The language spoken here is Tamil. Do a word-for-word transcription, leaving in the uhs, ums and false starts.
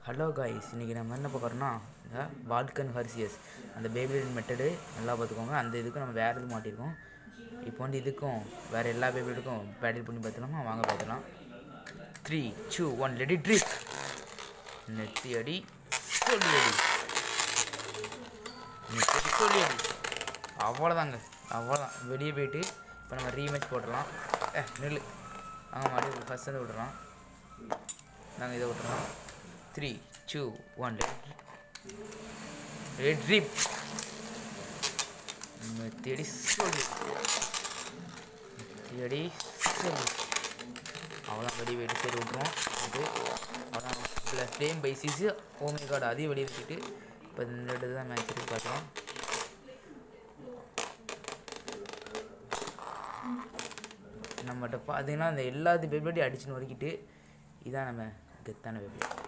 ஹலோ காய்ஸ், இன்றைக்கி நம்ம என்ன பார்க்குறோன்னா இந்த vulcan horseus அந்த பேபிலோட மெத்தடு நல்லா பார்த்துக்கோங்க. அந்த இதுக்கும் நம்ம வேறு இது மாட்டியிருக்கோம். இப்போ வந்து இதுக்கும் வேறு எல்லா பேபிலோடுக்கும் பேட்டில் பண்ணி பார்த்துலாமா? வாங்க பார்த்துலாம். Three two one lady trip. நெத்தி அடி சொல்லி அடி நெத்தி சொல்லி அடி. அவ்வளோதாங்க, அவ்வளோதான். வெளியே போயிட்டு இப்போ நம்ம ரீமேட்ச் போட்டுடலாம். ஏ நெல் வாங்க மாடி ஃபஸ்ட் வந்து விட்டுறோம். நாங்கள் இதை விட்டுறோம். Three two one red trip. தேடி சொல்லி தேடி சொல்லி அவ்வளோதான். வெளியே வெடி சரி விட்டுருவோம். இது அவ்வளோதான். ப்ளஸ் ஃப்ளேம் பைசிஸு ஓமே கார்டு அதையும் வெளியே வச்சுட்டு இப்போ இந்த இடத்துல தான் மேட்ச் இருக்கு பார்க்கலாம். நம்மகிட்ட பார்த்தீங்கன்னா இந்த எல்லாத்து பேபியோடையும் அடிச்சுன்னு வரைக்கிட்டு இதான் நம்ம கெத்தான பேபி.